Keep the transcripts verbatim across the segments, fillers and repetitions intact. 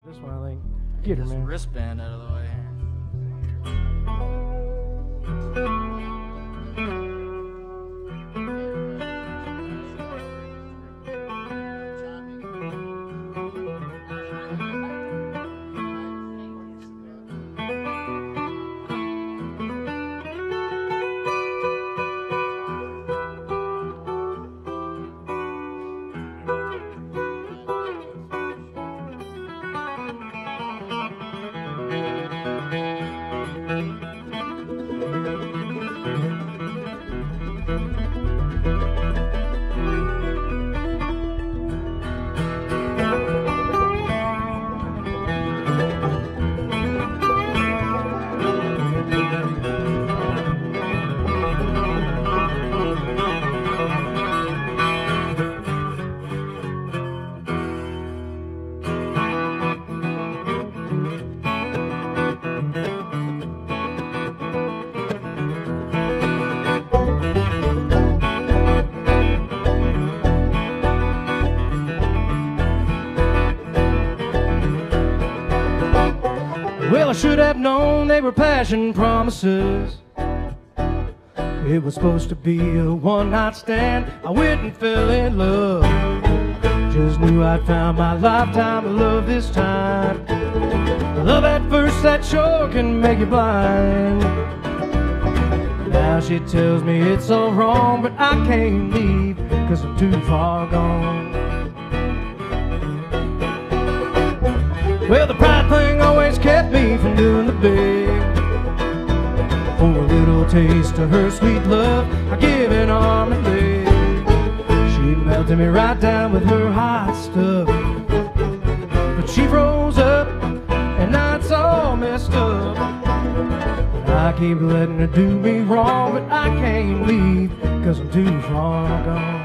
This one, I think. Get her, This man. wristband out of the way. Well, I should have known they were passion promises. It was supposed to be a one-night stand. I went and fell in love. Just knew I'd found my lifetime of love this time. Love at first that sure can make you blind. Now she tells me it's all wrong, but I can't leave, cause I'm too far gone. Well, the pride thing always kept me from doing the big. For a little taste of her sweet love, I give an arm and leg. She melted me right down with her hot stuff. But she froze up, and now it's all messed up. I keep letting her do me wrong, but I can't leave, cause I'm too far gone.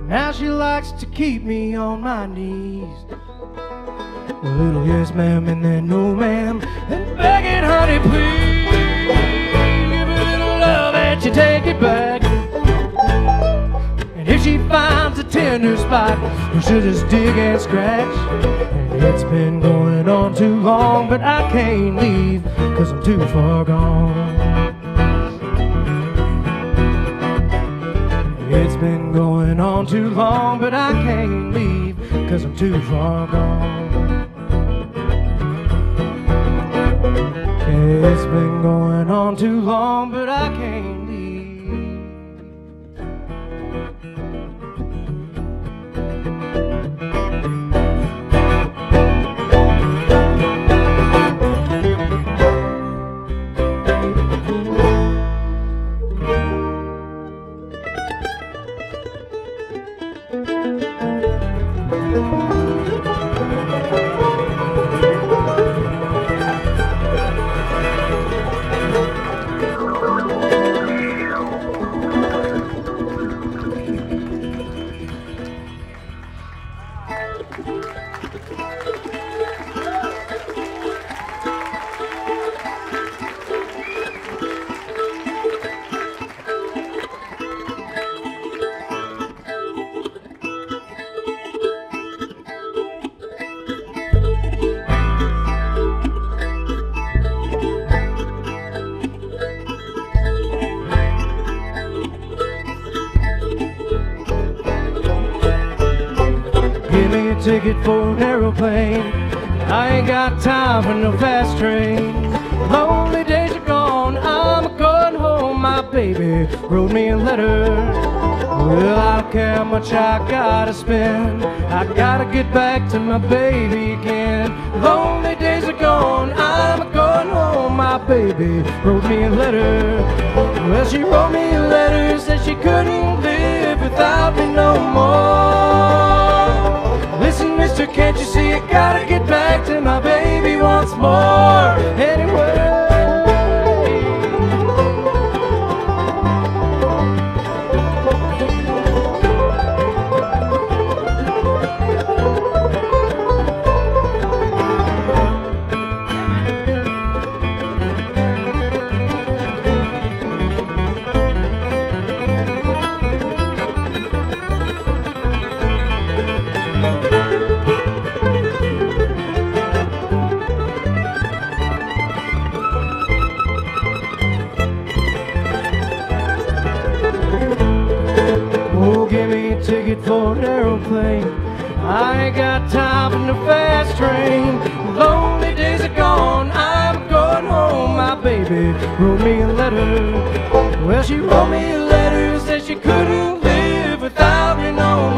Now she likes to keep me on my knees. A little yes ma'am and then no ma'am, then begging honey please, give a little love and she take it back. And if she finds a tender spot, she'll just dig and scratch. And it's been going on too long, but I can't leave, cause I'm too far gone. It's been going on too long, but I can't leave, cause I'm too far gone. It's been going on too long, but I can't leave. Give me a ticket for an aeroplane. I ain't got time for no fast train. Lonely days are gone, I'm going home. My baby wrote me a letter. Well, I don't care how much I gotta spend, I gotta get back to my baby again. Lonely days are gone, I'm going home. My baby wrote me a letter. Well, she wrote me a letter, said she couldn't live without me no more. Listen, mister, can't you see I gotta get back to my baby once more? Anyway, ticket for an aeroplane. I ain't got time for no fast train. Lonely days are gone, I'm going home. My baby wrote me a letter. Well, she wrote me a letter, said she couldn't live without me no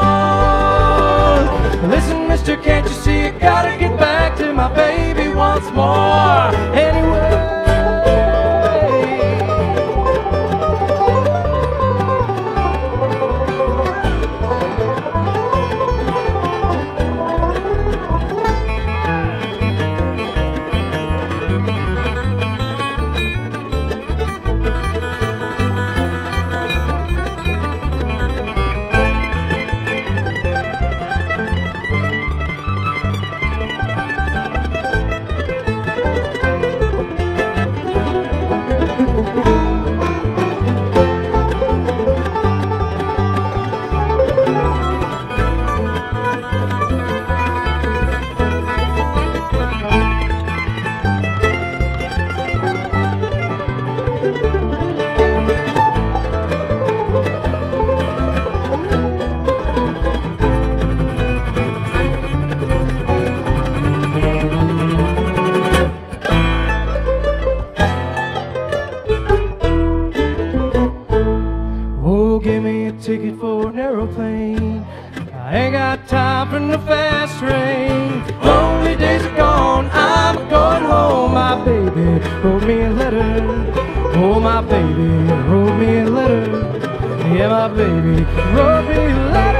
more. Listen, mister, can't you see I gotta get back to my baby once more? Anyway, give me a ticket for an aeroplane. I ain't got time for no fast train. Lonely days are gone, I'm going home. My baby wrote me a letter. Oh, my baby wrote me a letter. Yeah, my baby wrote me a letter.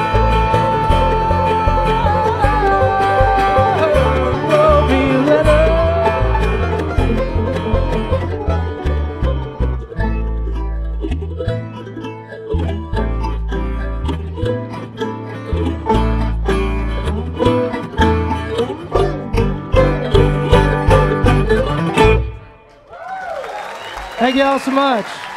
Wrote me a letter. Thank you all so much.